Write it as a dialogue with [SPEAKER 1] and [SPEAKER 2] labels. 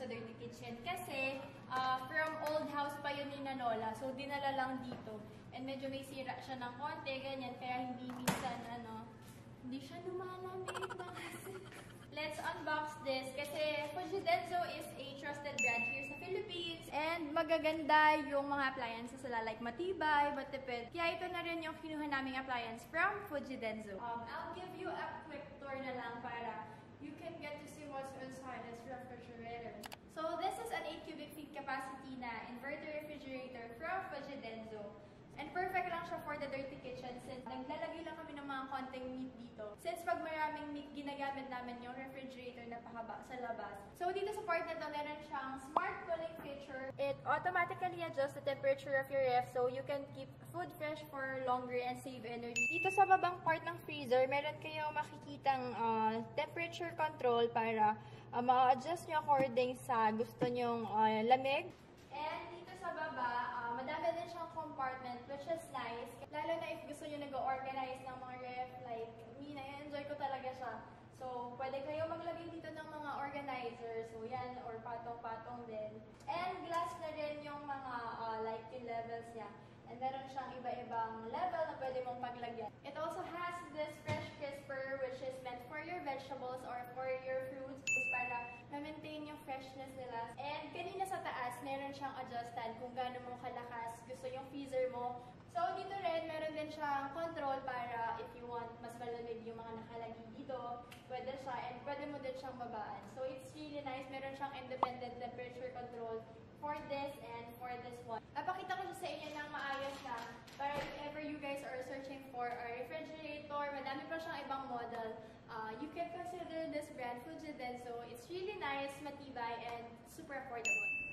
[SPEAKER 1] Dirty Kitchen kasi from old house pa yun ni Nanola. So, dinala lang dito. And medyo may sira siya ng konti, ganyan. Kaya hindi minsan, hindi siya lumalamig na kasi. Let's unbox this kasi Fujidenzo is a trusted brand here sa Philippines. And magaganda yung mga appliances sila, like matibay, matipid. Kaya ito na rin yung kinuha naming appliance from Fujidenzo. I'll give you a quick tour na lang para you can get to see what's inside this refrigerator. So this is an 8 cubic feet capacity na inverter refrigerator from Fujidenzo. And perfect lang siya for the dirty kitchen since naglalagay lang kami ng mga konting meat dito. Since pag maraming meat, ginagamit namin yung refrigerator na pahaba sa labas. So dito sa part na ito, meron siyang smart cooling feature. It automatically adjusts the temperature of your ref so you can keep food fresh for longer and save energy. Dito sa babang part ng freezer, meron kayo makikitang temperature control para ma-adjust nyo according sa gusto nyong lamig. And dito sa baba, madami din siyang compartment which is nice. Lalo na if gusto nyo nag-organize ng mga ref, like me, na-enjoy ko talaga siya. So, pwede kayo maglagay dito ng mga organizers. So, yan, or patong-patong din. And glass na rin yung mga lighting levels niya. And meron siyang iba-ibang level na pwede mong paglagyan. It also has this fresh crisper which is meant for your vegetables or for your fruits para ma-maintain yung freshness nila. And kanina sa taas, meron siyang adjustan kung gaano mo kalakas gusto yung freezer mo. So, dito rin, meron din siyang control para if you want mas malamig yung mga nakalagay dito, pwede siya. And pwede mo din siyang babaan. So, it's really nice. Meron siyang independent temperature control for this and for this one. Napakita ko siya sa inyo ng maayos na para if ever you guys are searching for a refrigerator, madami pa siyang ibang model. You can consider this brand Fujidenzo. It's really nice, matibay, and super affordable.